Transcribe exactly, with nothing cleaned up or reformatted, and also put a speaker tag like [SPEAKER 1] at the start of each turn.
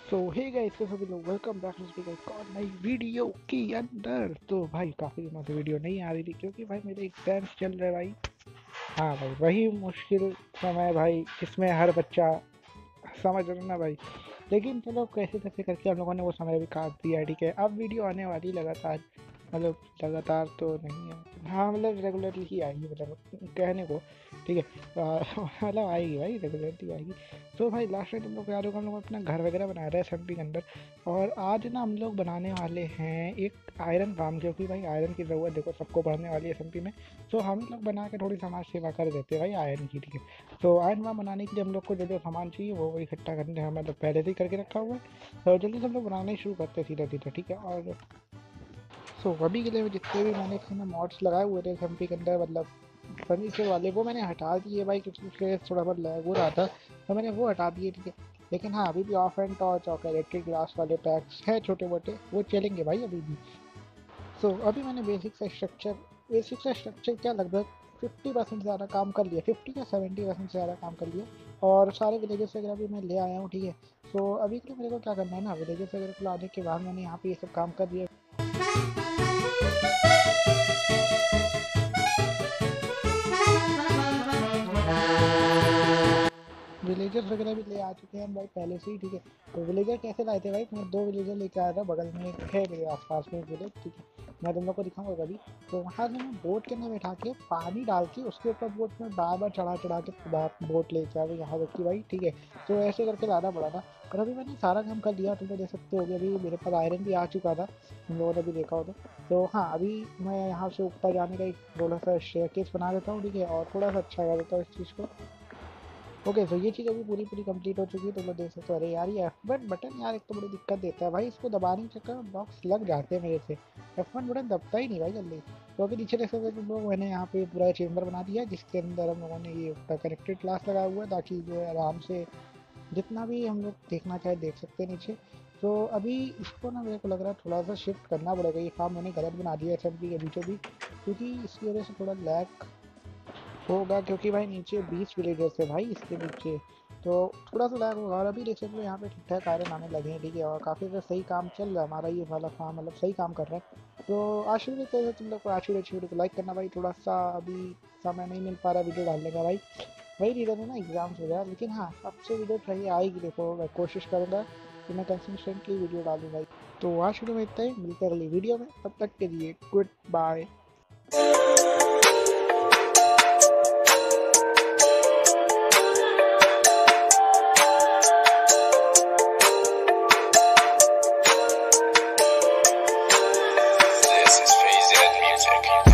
[SPEAKER 1] सो hey guys, कैसे सभी लोग, वेलकम बैक टू स्पीकर एक और नई वीडियो के अंदर। तो भाई काफ़ी दिनों से वीडियो नहीं आ रही थी क्योंकि भाई मेरे एग्जाम्स चल रहे भाई। हाँ भाई, वही मुश्किल समय भाई जिसमें हर बच्चा समझ रहे ना भाई। लेकिन चलो कैसे कैसे करके हम लोगों ने वो समय भी काट दिया, ठीक है। अब वीडियो आने वाली लगातार, मतलब लगातार तो नहीं है, हाँ मतलब रेगुलरली ही आएगी, मतलब कहने को, ठीक है। आ, मतलब आएगी भाई, रेगुलरली आएगी। तो भाई लास्ट टाइम तुम लोग याद होगा, हम लोग अपना घर वगैरह बना रहे हैं एसएमपी के अंदर। और आज ना हम लोग बनाने वाले हैं एक आयरन फार्म, क्योंकि भाई आयरन की ज़रूरत देखो सबको पड़ने वाली है एसएमपी में। तो हम लोग बना के थोड़ी समाज सेवा कर देते हैं भाई आयरन की, ठीक है। तो आयरन फार्म बनाने के लिए हम लोग को जो जो सामान चाहिए वो इकट्ठा करने हैं, मतलब पहले से ही करके रखा हुआ है। तो जल्दी से हम लोग बनाना ही शुरू करते हैं सीधा सीधा, ठीक है। और सो so, अभी के लिए जितने भी मैंने इसमें मॉड्स लगाए हुए थे एसएमपी के अंदर, मतलब फर्नीचर वाले, वो मैंने हटा दिए भाई क्योंकि उसके थोड़ा बहुत लैग हो रहा था, तो मैंने वो हटा दिए, ठीक है। लेकिन हाँ, अभी भी ऑफ एंड टॉर्च और इलेक्ट्रिक ग्लास वाले पैक्स हैं छोटे मोटे, वो चलेंगे भाई अभी भी। सो so, अभी मैंने बेसिक सा स्ट्रक्चर बेसिक सा स्ट्रक्चर क्या लगभग फिफ्टी परसेंट ज़्यादा काम कर लिया, फिफ्टी या सेवेंटी परसेंट से ज़्यादा काम कर लिया। और सारे विलेजेस वगैरह भी मैं ले आया हूँ, ठीक है। सो so, अभी के लिए मेरे को क्या करना है ना, विलेजेस वगैरह को लाने के बाद मैंने यहाँ पे ये सब काम कर दिया। विलेजर्स वगैरह भी ले आ चुके हैं भाई पहले से ही, ठीक है। तो विलेजर कैसे लाए थे भाई, मैं दो विलेजर लेके आया था, बगल में एक है मेरे आसपास में एक विलेज, ठीक है। मैं तुम लोग को दिखाऊंगा कभी। तो वहाँ से मैं बोट के अंदर बैठा के पानी डाल के उसके ऊपर बोट में बार बार चढ़ा चढ़ा के बोट लेके आ गई यहाँ तक की भाई, ठीक है। तो ऐसे करके लाना पड़ा था। और अभी मैंने सारा काम कर लिया, तुम लोग देख सकते हो, अभी मेरे पास आयरन भी आ चुका था, तुम लोगों ने भी देखा हो तो। तो हाँ, अभी मैं यहाँ से ऊपर जाने का एक थोड़ा सा स्टेयरकेस बना देता हूँ, ठीक है, और थोड़ा सा अच्छा कर देता हूँ इस चीज़ को। ओके, तो ये चीज़ अभी पूरी पूरी कंप्लीट हो चुकी है, तुम लोग देख सकते हो। अरे यार, ये एफ वन बटन यार एक तो बड़ी दिक्कत देता है भाई, इसको दबाने के चक्कर में ब्लॉक्स लग जाते हैं मेरे से। एफ वन बटन दबता ही नहीं भाई जल्दी। तो अभी नीचे देख सकते हो तुम लोग, मैंने यहाँ पे पूरा चेम्बर बना दिया जिसके अंदर हम लोगों ने ये कनेक्टेड क्लास लगाया हुआ है, ताकि जो है आराम से जितना भी हम लोग देखना चाहे देख सकते हैं नीचे। तो अभी इसको ना मेरे को लग रहा है थोड़ा सा शिफ्ट करना पड़ेगा, ये काम मैंने गलत बना दिया एस एम पी के बीचों बीच, क्योंकि इसकी वजह से थोड़ा लैग होगा, क्योंकि भाई नीचे बीस विलेजर्स है भाई इसके नीचे। तो थोड़ा सा लैग होगा। और अभी देख सकते हो यहाँ पे ठीक ठाक आयरन आने लगे हैं, ठीक है। और काफ़ी ज़्यादा सही काम चल रहा है हमारा ये वाला फार्म, मतलब सही काम कर रहा है। तो आज वीडियो तो तुम लोग को आज वीडियो वीडियो को लाइक करना भाई, थोड़ा सा अभी समय नहीं मिल पा रहा वीडियो डालने का भाई, वही रीज़न है ना, एग्जाम्स वगैरह। लेकिन हाँ, अब से वीडियो सही आएगी, देखो मैं कोशिश करूँगा कि मैं कंसिस्टेंटली वीडियो डालूँ भाई। तो आज वीडियो में इतना ही, मिलते हैं अगली वीडियो में, तब तक के लिए goodbye.
[SPEAKER 2] This is Phase Ed Music.